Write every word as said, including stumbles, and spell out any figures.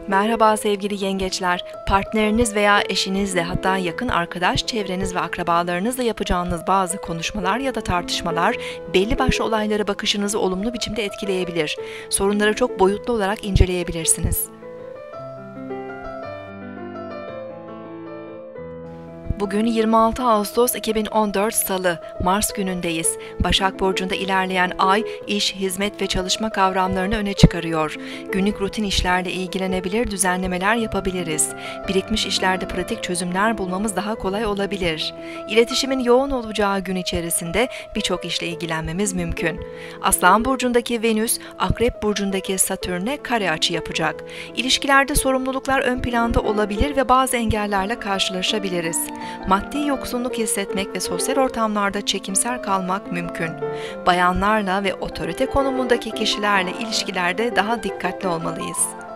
Merhaba sevgili yengeçler. Partneriniz veya eşinizle, hatta yakın arkadaş çevreniz ve akrabalarınızla yapacağınız bazı konuşmalar ya da tartışmalar belli başlı olaylara bakışınızı olumlu biçimde etkileyebilir. Sorunları çok boyutlu olarak inceleyebilirsiniz. Bugün yirmi altı Ağustos iki bin on dört Salı, Mars günündeyiz. Başak Burcu'nda ilerleyen ay, iş, hizmet ve çalışma kavramlarını öne çıkarıyor. Günlük rutin işlerle ilgilenebilir, düzenlemeler yapabiliriz. Birikmiş işlerde pratik çözümler bulmamız daha kolay olabilir. İletişimin yoğun olacağı gün içerisinde birçok işle ilgilenmemiz mümkün. Aslan Burcu'ndaki Venüs, Akrep Burcu'ndaki Satürn'e kare açı yapacak. İlişkilerde sorumluluklar ön planda olabilir ve bazı engellerle karşılaşabiliriz. Maddi yoksunluk hissetmek ve sosyal ortamlarda çekimser kalmak mümkün. Bayanlarla ve otorite konumundaki kişilerle ilişkilerde daha dikkatli olmalıyız.